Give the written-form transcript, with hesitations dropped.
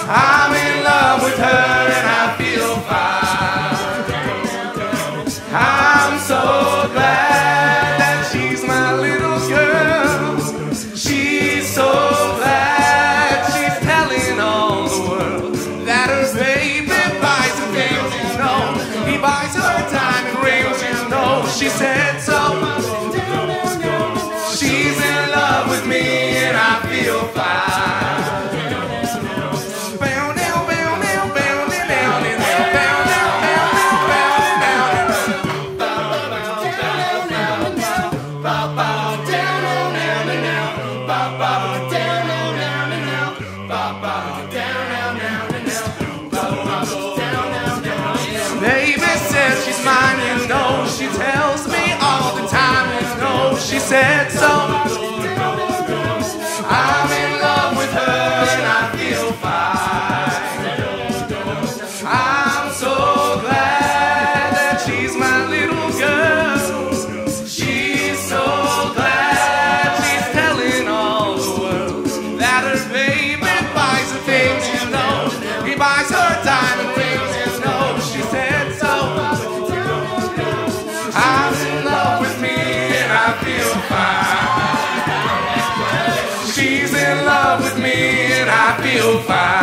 I'm in love with her and I feel fine. I'm so glad that she's my little girl. She's so glad she's telling all the world that her baby buys her things, you know. He buys her diamond rings, you know. She said so. She's in love with me and I feel fine. Baby says she's mine, you know. She tells me all the time, you know. She said so. I'm in love with her and I feel fine. I'm so glad that she's my little girl. She's so glad she's telling all the world that her baby buys her things, you know. He buys her diamond rings, you know. She said so. I'm in love with me and I feel fine. She's in love with me and I feel fine.